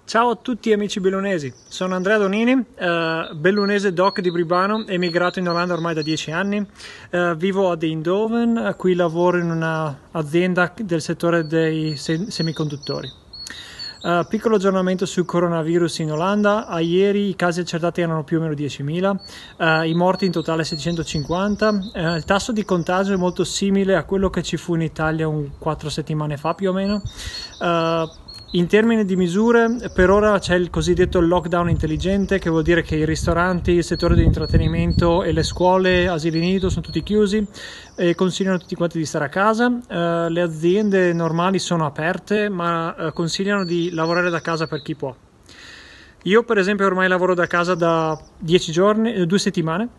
Ciao a tutti amici bellunesi, sono Andrea Donini, bellunese doc di Bribano, emigrato in Olanda ormai da 10 anni, vivo ad Eindhoven, qui lavoro in un'azienda del settore dei semiconduttori. Piccolo aggiornamento sul coronavirus in Olanda: a ieri i casi accertati erano più o meno 10.000, i morti in totale 750, il tasso di contagio è molto simile a quello che ci fu in Italia 4 settimane fa più o meno. In termini di misure, per ora c'è il cosiddetto lockdown intelligente, che vuol dire che i ristoranti, il settore dell'intrattenimento e le scuole, asili nido sono tutti chiusi e consigliano a tutti quanti di stare a casa. Le aziende normali sono aperte, ma consigliano di lavorare da casa per chi può. Io per esempio ormai lavoro da casa da 10 giorni, 2 settimane.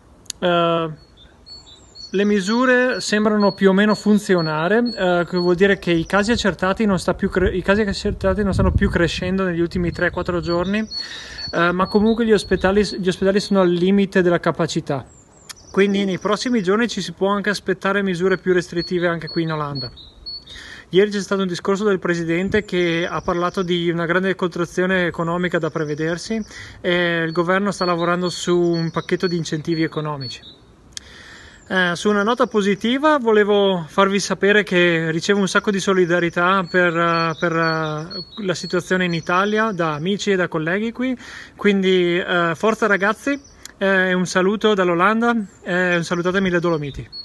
Le misure sembrano più o meno funzionare, che vuol dire che i casi accertati non stanno più crescendo negli ultimi 3-4 giorni, ma comunque gli ospedali sono al limite della capacità. Quindi nei prossimi giorni ci si può anche aspettare misure più restrittive anche qui in Olanda. Ieri c'è stato un discorso del presidente che ha parlato di una grande contrazione economica da prevedersi e il governo sta lavorando su un pacchetto di incentivi economici. Su una nota positiva volevo farvi sapere che ricevo un sacco di solidarietà per la situazione in Italia da amici e da colleghi qui, quindi forza ragazzi, un saluto dall'Olanda e salutatemi le Dolomiti.